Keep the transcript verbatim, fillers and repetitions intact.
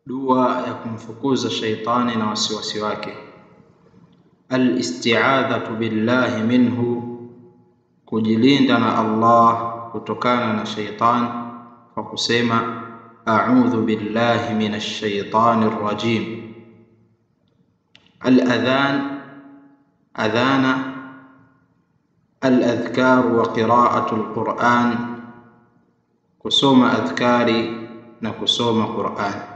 dua ya kumfukuza shaitani na wasiwasi wake. Al-isti'adhatu billahi minhu, kujilinda na Allah kutokana na shaitani kwa kusema a'udhu billahi minash shaitani rrajim. Al-adhan, adhana, al-adhkar wa qira'atu al-Qur'an, kusoma adhkari na kusoma Qur'an.